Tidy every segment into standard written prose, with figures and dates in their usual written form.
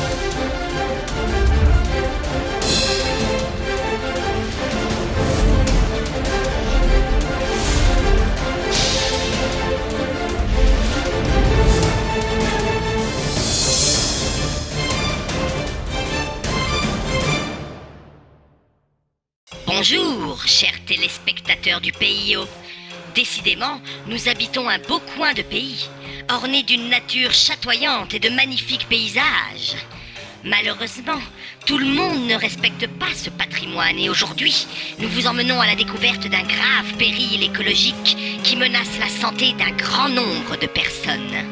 Bonjour, chers téléspectateurs du PIO. Décidément, nous habitons un beau coin de pays, orné d'une nature chatoyante et de magnifiques paysages. Malheureusement, tout le monde ne respecte pas ce patrimoine et aujourd'hui, nous vous emmenons à la découverte d'un grave péril écologique qui menace la santé d'un grand nombre de personnes.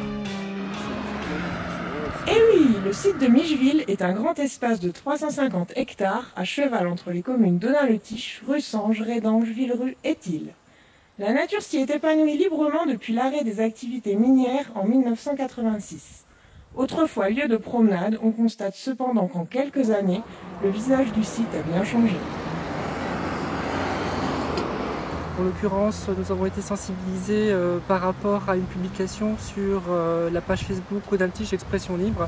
Eh oui, le site de Micheville est un grand espace de 350 hectares à cheval entre les communes d'Audun-le-Tiche, Russange, Rédange, Villerue et Tille. La nature s'y est épanouie librement depuis l'arrêt des activités minières en 1986. Autrefois lieu de promenade, on constate cependant qu'en quelques années, le visage du site a bien changé. En l'occurrence, nous avons été sensibilisés par rapport à une publication sur la page Facebook Audun-le-Tiche Expression Libre.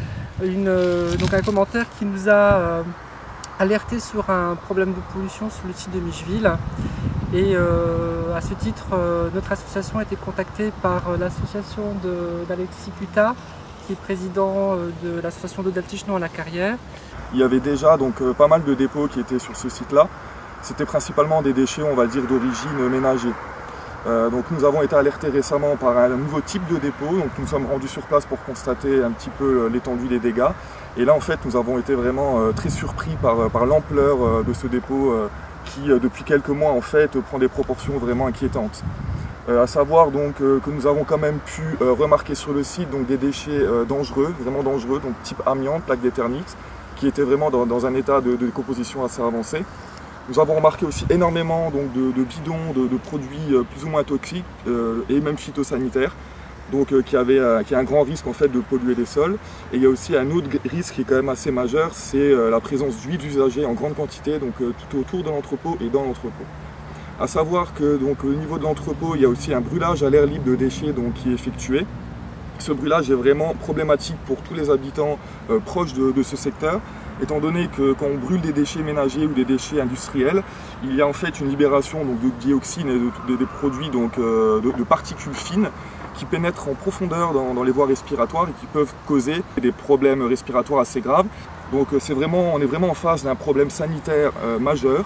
Donc un commentaire qui nous a alerté sur un problème de pollution sur le site de Micheville. Et à ce titre, notre association a été contactée par l'association d'Alexis Cutard, qui est président de l'association d'Audun-le-Tiche Non à la Carrière. Il y avait déjà donc pas mal de dépôts qui étaient sur ce site-là. C'était principalement des déchets, on va dire, d'origine ménager. Donc nous avons été alertés récemment par un nouveau type de dépôt. Donc nous sommes rendus sur place pour constater un petit peu l'étendue des dégâts. Et là en fait nous avons été vraiment très surpris par l'ampleur de ce dépôt qui depuis quelques mois en fait prend des proportions vraiment inquiétantes. À savoir donc que nous avons quand même pu remarquer sur le site donc, des déchets dangereux, vraiment dangereux, donc type amiante, plaque d'éternit, qui étaient vraiment dans un état de décomposition assez avancé. Nous avons remarqué aussi énormément donc, de bidons, de produits plus ou moins toxiques et même phytosanitaires, donc, qui a un grand risque en fait, de polluer les sols. Et il y a aussi un autre risque qui est quand même assez majeur, c'est la présence d'huiles usagées en grande quantité, donc tout autour de l'entrepôt et dans l'entrepôt. A savoir que donc, au niveau de l'entrepôt, il y a aussi un brûlage à l'air libre de déchets donc, qui est effectué. Ce brûlage est vraiment problématique pour tous les habitants proches de ce secteur, étant donné que quand on brûle des déchets ménagers ou des déchets industriels, il y a en fait une libération donc, de dioxines et des produits donc, de particules fines qui pénètrent en profondeur dans les voies respiratoires et qui peuvent causer des problèmes respiratoires assez graves. Donc on est vraiment en face d'un problème sanitaire majeur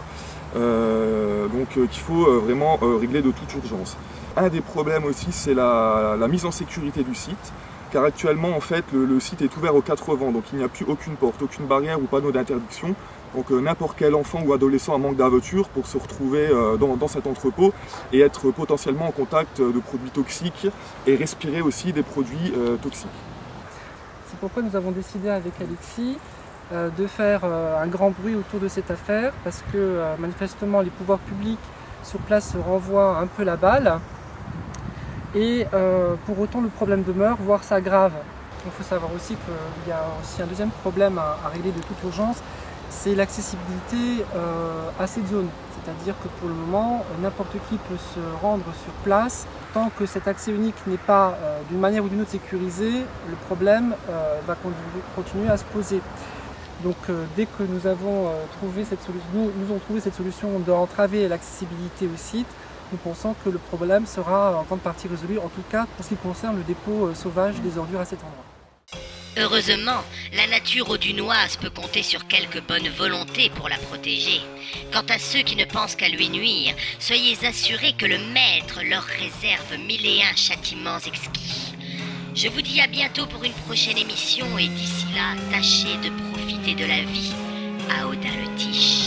qu'il faut vraiment régler de toute urgence. Un des problèmes aussi, c'est la mise en sécurité du site, car actuellement, en fait, le site est ouvert aux 4 vents, donc il n'y a plus aucune porte, aucune barrière ou panneau d'interdiction. Donc n'importe quel enfant ou adolescent en manque d'aventure pour se retrouver dans cet entrepôt et être potentiellement en contact de produits toxiques et respirer aussi des produits toxiques. C'est pourquoi nous avons décidé avec Alexis de faire un grand bruit autour de cette affaire, parce que manifestement les pouvoirs publics sur place se renvoient un peu la balle. Et pour autant le problème demeure, voire s'aggrave. Il faut savoir aussi qu'il y a aussi un deuxième problème à régler de toute urgence, c'est l'accessibilité à cette zone. C'est-à-dire que pour le moment, n'importe qui peut se rendre sur place. Tant que cet accès unique n'est pas d'une manière ou d'une autre sécurisé, le problème va continuer à se poser. Donc dès que nous avons trouvé cette solution d'entraver l'accessibilité au site, nous pensons que le problème sera en grande partie résolu, en tout cas pour ce qui concerne le dépôt sauvage des ordures à cet endroit. Heureusement, la nature audunoise peut compter sur quelques bonnes volontés pour la protéger. Quant à ceux qui ne pensent qu'à lui nuire, soyez assurés que le Maître leur réserve 1001 châtiments exquis. Je vous dis à bientôt pour une prochaine émission et d'ici là, tâchez de profiter de la vie à Audun-le-Tiche.